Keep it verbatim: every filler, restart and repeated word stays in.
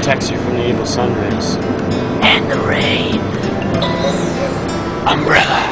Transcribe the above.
protects you from the evil sun rays. And the rain. Umbrella.